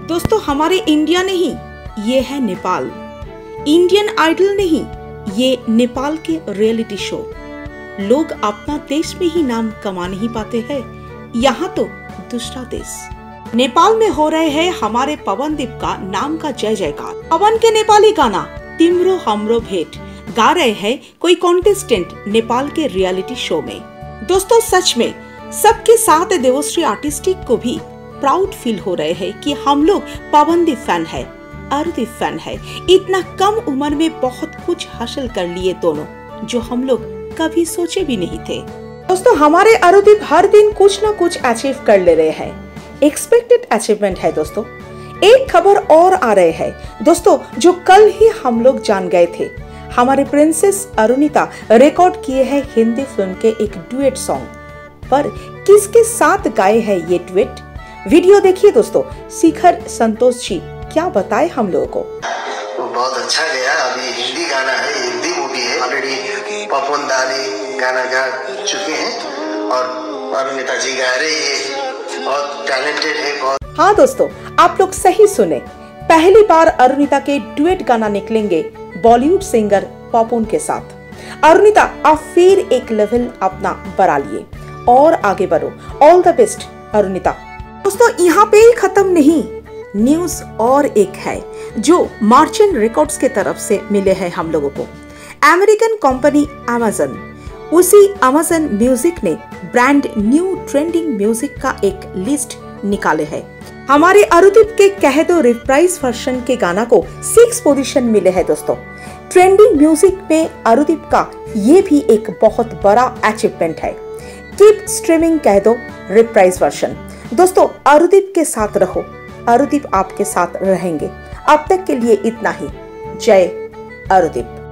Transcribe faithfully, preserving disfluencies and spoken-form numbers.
दोस्तों हमारे इंडिया नहीं, ये है नेपाल। इंडियन आइडल नहीं, ये नेपाल के रियलिटी शो। लोग अपना देश में ही नाम कमा नहीं पाते हैं, यहाँ तो दूसरा देश। नेपाल में हो रहे हैं हमारे पवनदीप का नाम का जय जयकार। पवन के नेपाली गाना तिम्रो हाम्रो भेट गा रहे हैं कोई कॉन्टेस्टेंट नेपाल के रियलिटी शो में। दोस्तों सच में सबके साथ देवश्री आर्टिस्टिक को भी प्राउड फील हो रहे हैं कि हम लोग पवनदीप फैन है, अरुदीप फैन है। इतना कम उम्र में बहुत कुछ हासिल कर लिए दोनों, जो हम लोग कभी सोचे भी नहीं थे। दोस्तों हमारे अरुदीप हर दिन कुछ ना कुछ अचीव कर ले रहे हैं, एक्सपेक्टेड अचीवमेंट है। दोस्तों एक खबर और आ रहे हैं दोस्तों, जो कल ही हम लोग जान गए थे। हमारे प्रिंसेस अरुणिता रिकॉर्ड किए हैं हिंदी फिल्म के एक डुएट सॉन्ग, पर किसके साथ गाए हैं ये डुएट? वीडियो देखिए दोस्तों। शिखर संतोष जी क्या बताए हम लोगों को। तो बहुत अच्छा गया। अभी हिंदी गाना है, हिंदी मूवी है, ऑलरेडी पवन दा ने गाना गा चुके हैं और अरुणिता जी गा रही है, बहुत टैलेंटेड है बहुत। हाँ दोस्तों आप लोग सही सुने, पहली बार अरुणिता के डुएट गाना निकलेंगे बॉलीवुड सिंगर पवन के साथ। अरुणिता आप फिर एक लेवल अपना बढ़ा लिए और आगे बढ़ो। All the best Arunita. दोस्तों यहाँ पे ही खत्म नहीं, न्यूज और एक है जो मार्चेंट रिकॉर्ड्स के तरफ से मिले हैं हम लोगों को। अमेरिकन कंपनी अमेजन, उसी अमेजन म्यूजिक ने ब्रांड न्यू ट्रेंडिंग म्यूजिक का एक लिस्ट निकाले है। हमारे अरुदीप के कह दो रिप्राइज वर्जन के गाना को सिक्स पोजीशन मिले हैं दोस्तों। ट्रेंडिंग म्यूजिक में अरुदीप का ये भी एक बहुत बड़ा अचीवमेंट है। कीप स्ट्रीमिंग कह दो रिप्राइज वर्जन। दोस्तों अरुदीप के साथ रहो, अरुदीप आपके साथ रहेंगे। अब तक के लिए इतना ही। जय अरुदीप।